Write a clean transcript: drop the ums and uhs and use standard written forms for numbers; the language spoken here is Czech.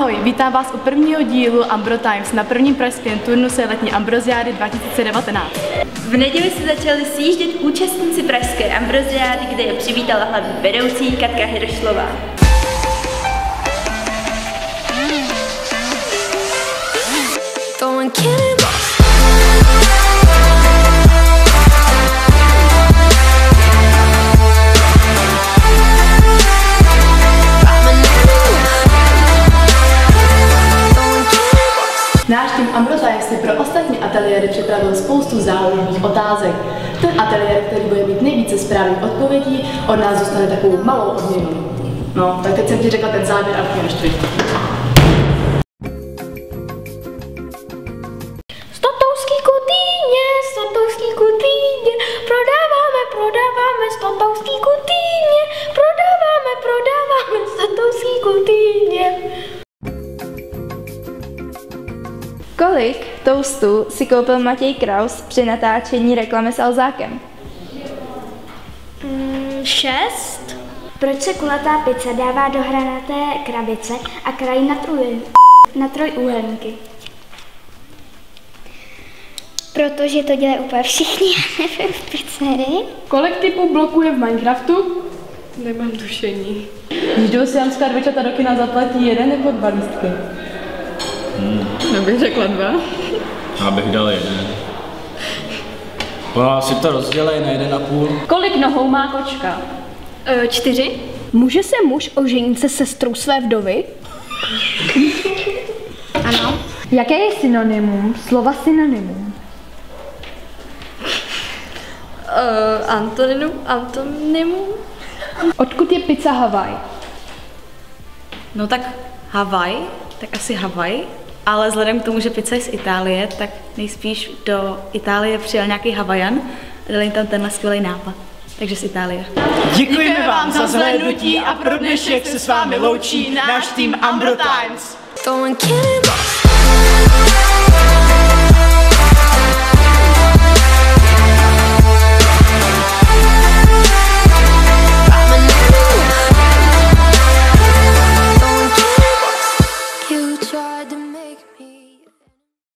Ahoj, vítám vás u prvního dílu Ambro Times na prvním pražském turnusu letní Ambroziády 2019. V neděli se začali sjíždět účastníci pražské Ambroziády, kde je přivítala hlavní vedoucí Katka Hiršlová. Náš tým Ambro Times si pro ostatní ateliéry připravil spoustu záložních otázek. Ten ateliér, který bude mít nejvíce správných odpovědí, od nás dostane takovou malou odměnu. No, tak teď jsem ti řekla ten závěr a už neštvi. Statouský kutýně, prodáváme statouský kutýně, prodáváme statouský kutýně. Kolik toastů si koupil Matěj Kraus při natáčení reklamy s Alzákem? 6. Proč se kulatá pizza dává do hranaté krabice a krají na trojúhelníky? Protože to dělají úplně všichni, já nevím, v pizzerii. Kolik typů bloků je v Minecraftu? Nemám tušení. Když jdou siamská dvojčata do kina, zaplatí 1 nebo 2 lístky? Já bych řekla 2. Já bych dal 1. No, si to rozdělej na 1,5. Kolik nohou má kočka? 4. Může se muž oženit se sestrou své vdovy? Ano. Jaké je synonymum slova synonymum? Antonymum? Odkud je pizza Havaj? No tak Havaj, tak asi Havaj, ale vzhledem k tomu, že pizza je z Itálie, tak nejspíš do Itálie přijel nějaký Havajan a dali jim tam tenhle skvělý nápad. Takže z Itálie. Děkujeme vám za zhlédnutí a pro dnešek se s vámi loučí náš tým Ambro Times.